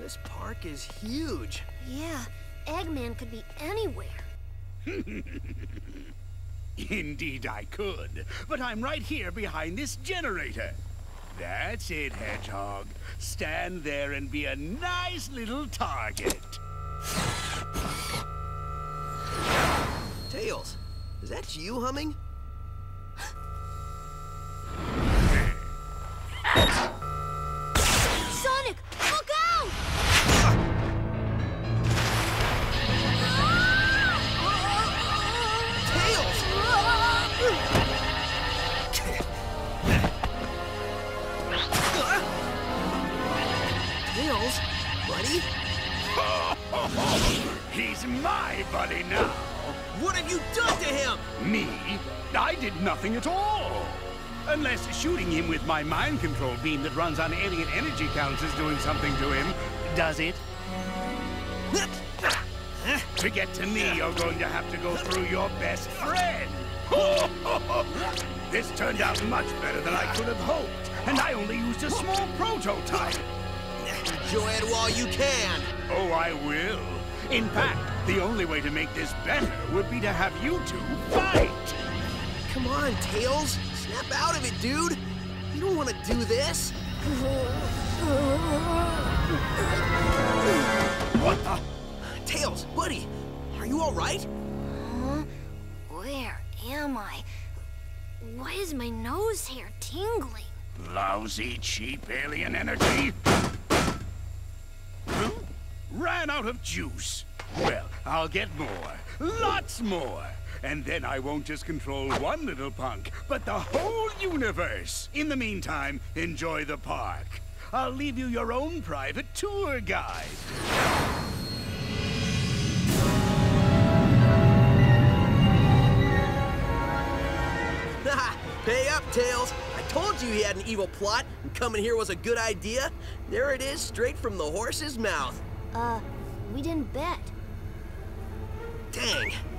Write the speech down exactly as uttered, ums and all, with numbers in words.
This park is huge. Yeah, Eggman could be anywhere. Indeed I could, but I'm right here behind this generator. That's it, Hedgehog. Stand there and be a nice little target. Tails, is that you humming? Sonic, look out! Tails! Tails, buddy? He's my buddy now. What have you done to him? Me? I did nothing at all. Unless shooting him with my mind control beam that runs on alien energy counts is doing something to him. Does it? To get to me, you're going to have to go through your best friend. This turned out much better than I could have hoped, and I only used a small prototype. Enjoy it while you can. Oh, I will. In fact, the only way to make this better would be to have you two fight. Come on, Tails. Snap out of it, dude. You don't want to do this. What the? Tails, buddy, are you all right? Huh? Where am I? Why is my nose hair tingling? Lousy, cheap alien energy. Huh? Ran out of juice. Well, I'll get more. Lots more. And then I won't just control one little punk, but the whole universe. In the meantime, enjoy the park. I'll leave you your own private tour guide. Pay up, Tails. I told you he had an evil plot, and coming here was a good idea. There it is, straight from the horse's mouth. Uh, we didn't bet. Dang.